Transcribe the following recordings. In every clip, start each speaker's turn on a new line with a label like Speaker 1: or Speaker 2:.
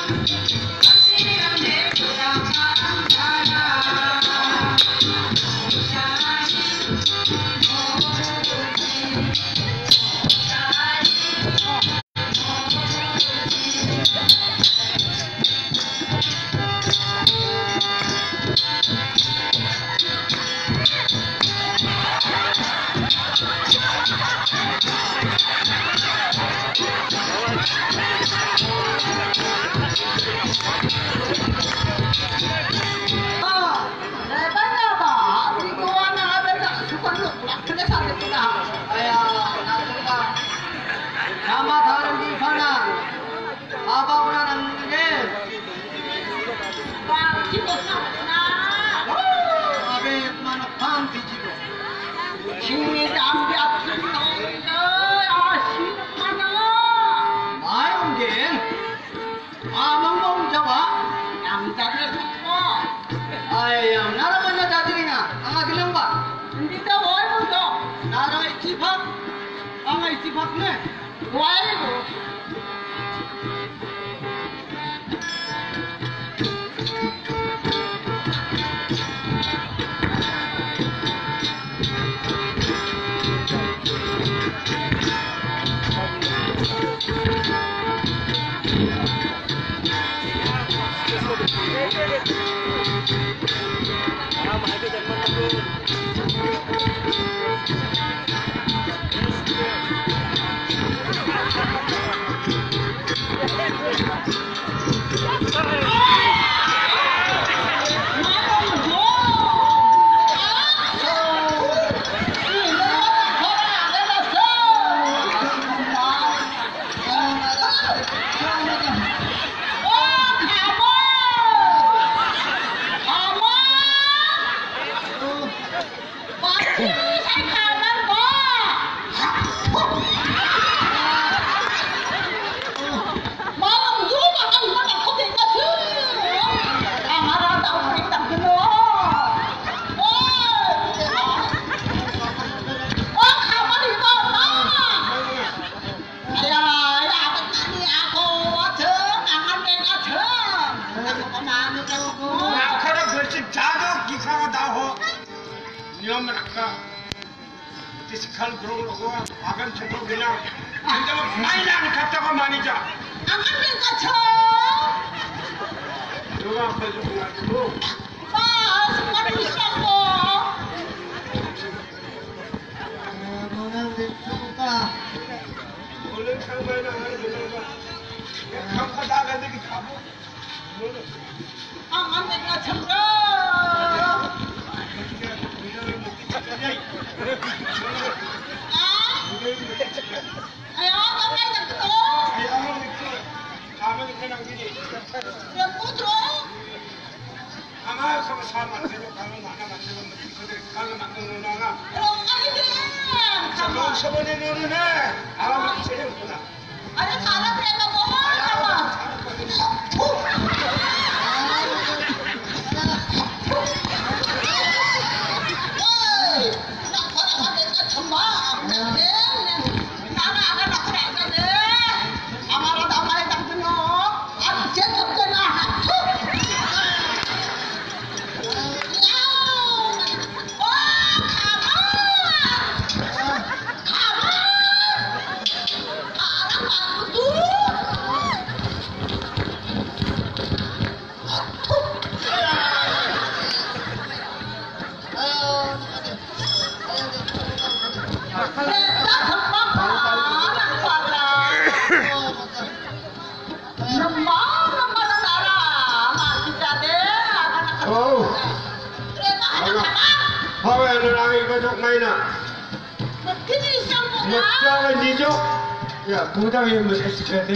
Speaker 1: 부담이 못했을까?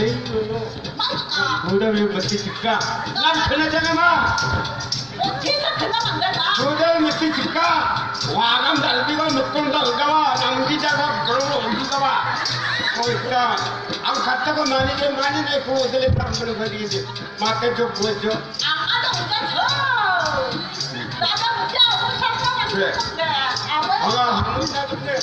Speaker 1: 부담이 못했을까? 난 그나저나 부담이 못했을까? 와감 달비가 먹던 달가와 남기자가 그러고 올리가와 거기다 안 갔다고 많이 내 고들에 방문을 거리는데 맞게 좀 보여줘.
Speaker 2: 아마도 오자 나가 보자
Speaker 1: 그래. 아마 나던데.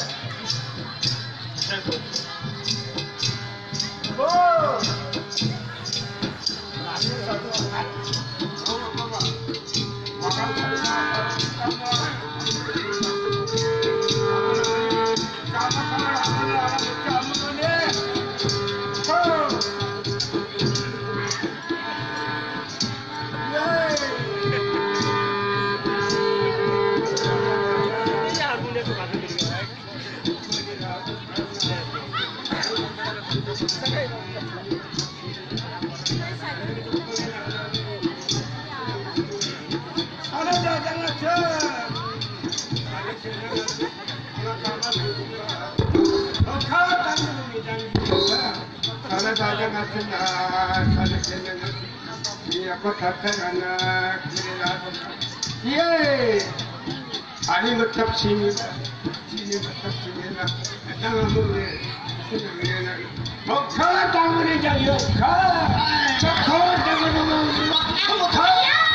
Speaker 1: 예, 아니 뭐 탑심이다, 지니 뭐 탑심이다, 땅아무리 수정이나 목화 땅으로 자 욕하, 목화 땅으로 목화,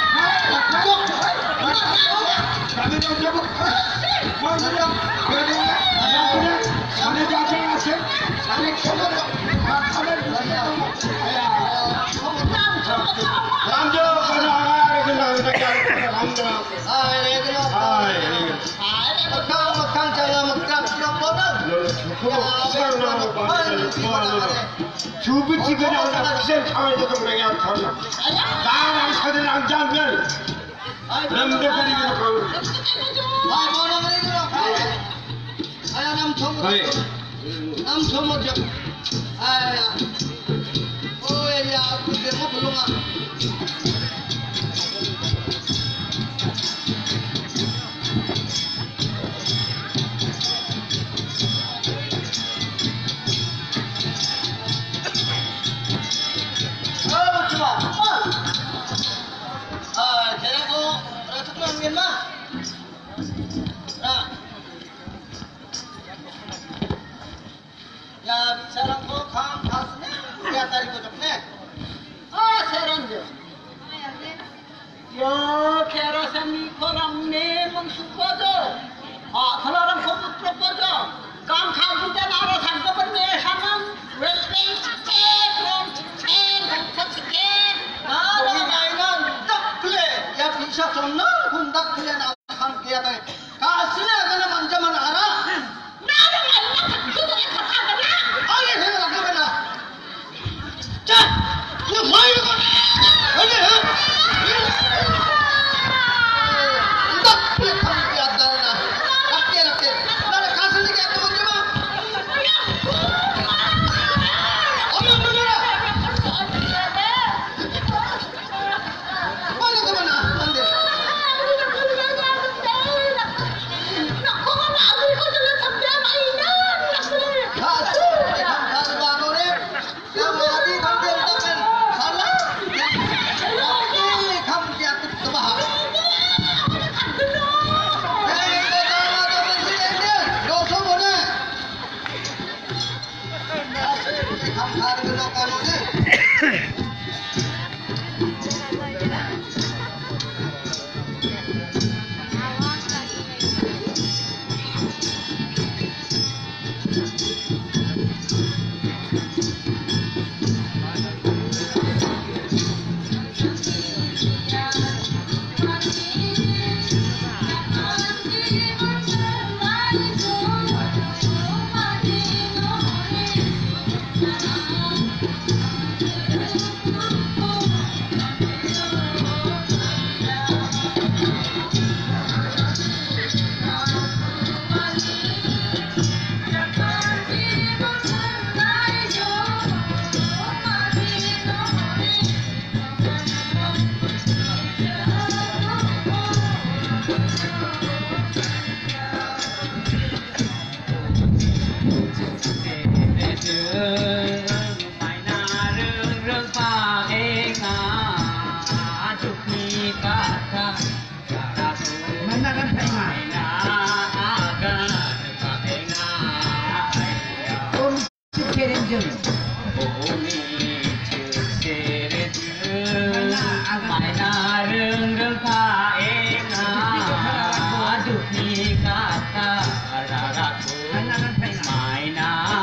Speaker 1: 나는 어쩌고 뭐냐, 그래, 산에 자생하세, 산에 쳐들어, 산에 남자 가자, 그냥 남자. 주부지근에 올라 비싼 상황에서 동맹이 안 타나. 나랑 사들 안 잡으면 남대거리기로 가고.
Speaker 3: 아야 남처 먼저 아야 오야 그게 뭐 불러가 야, 사람 거 감 가수네? 야, 다리 고졌네. 아, 세란데. 야, 케라셈이 거랑 내멍 죽거든. 아, 그나랑 거부 풀었거든. 감 가수대 나라 살거든. 내 사람 웰베이 직체, 그럼 직체, 농사 직체. 아, 너가 나이는 딱 그래. 야, 비샷 줬나? 군딱 그래. 나 함께 하다. 가수네, 그나 먼저만 알아. 자, 이거 뭐 이거? 아니, 나 그래 감기 안 나나. 낙게. 나는 가슴이게 안 먹었지 마. 어머, 뭐라? 빨리 그만 나. 안 돼.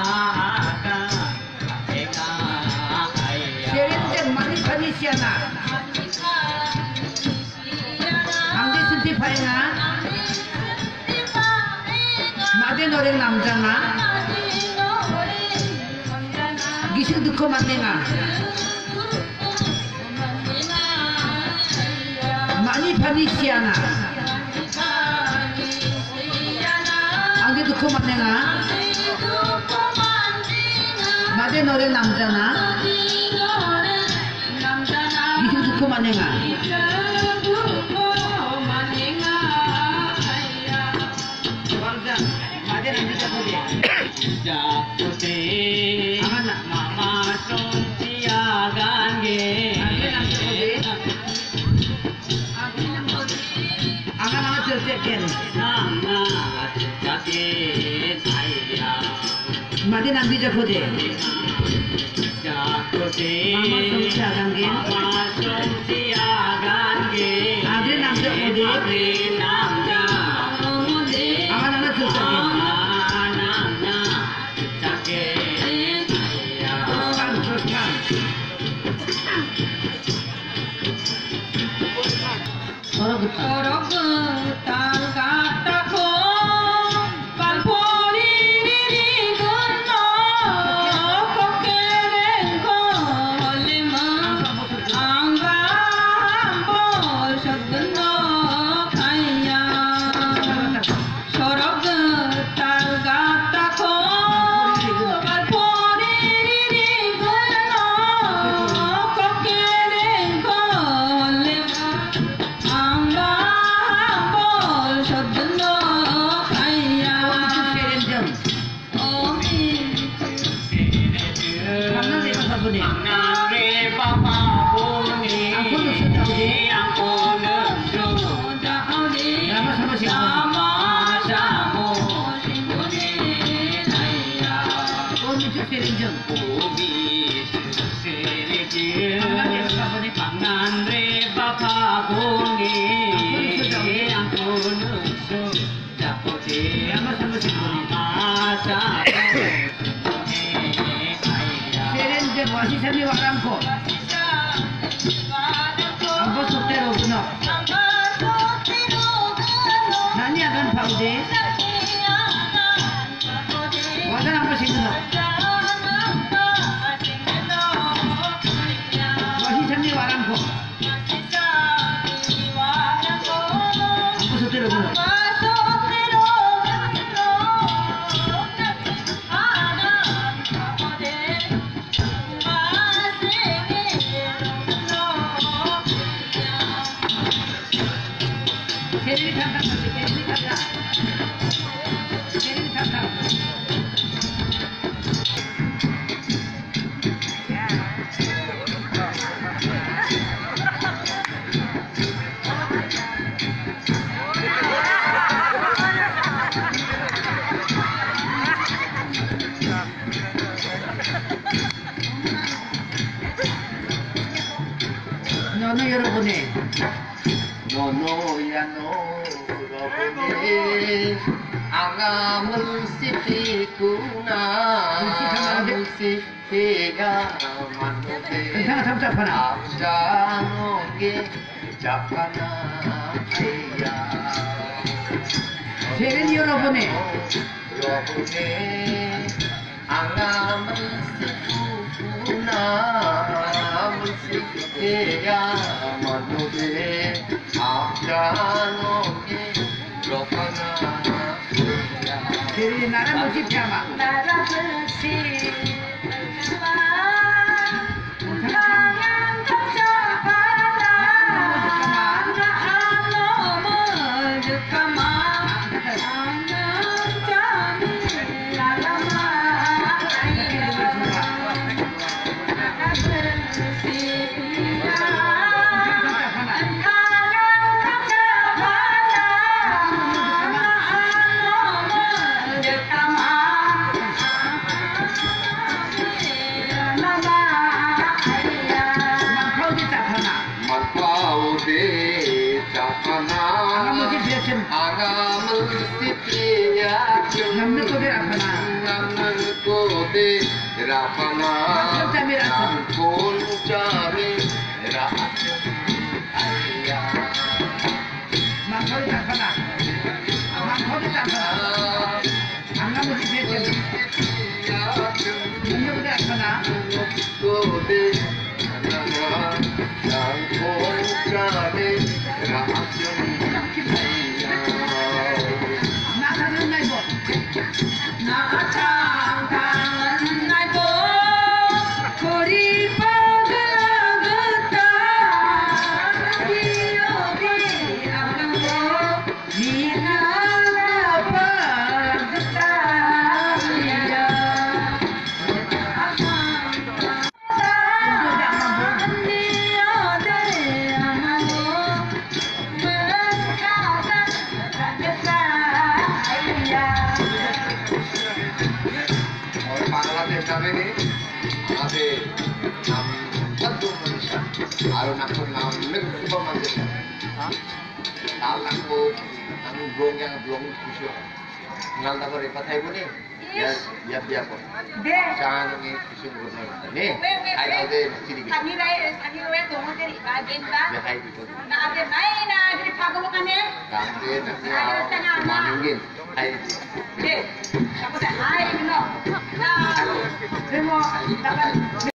Speaker 4: Serenjing manis-manis ya nak.
Speaker 3: 노래 남자나 기승 듣고 만내나 많이 파니시아나 안개 듣고 만내나 마대 노래 남자나 기승 듣고 만내나 Mati nanti jago deh. Mama sumsi agan ge. Agri nam jago deh. Aman anak sumsi agan. Orang Serenjing masih sami warangko. Ambo sotero guna. Nani akan paude? Wadan ambo singguno. Masih sami warangko. Ambo sotero guna. 너는 여러분이
Speaker 1: 아가물 씹히구나 씹히가 만도대
Speaker 3: 괜찮아 잡잡하나
Speaker 1: 앞자노게 잡하나 아야
Speaker 3: 세린 여러분이
Speaker 1: 아가물 씹히구나 씹히가 만도대 앞자노게 잡하나
Speaker 3: 세린이 나라 musik siapa?
Speaker 2: 나라 musik jangan tercapai
Speaker 1: ini ada satu manusia, alun aku namun coba manusia. Kalau aku belum yang belum khusyuk, ngal tak berapa tahun ini, ya biasa. Jangan ini khusyuk benar. Nih, ayah ada sedikit.
Speaker 3: Kami lagi tunggu dari bagian bang.
Speaker 1: Ya kayak gitu.
Speaker 3: Nah ada main, ada pagulukannya.
Speaker 1: Nanti nanti maningin. Hai.
Speaker 3: Deh, kamu dah hai, no. Nah, demo dapat.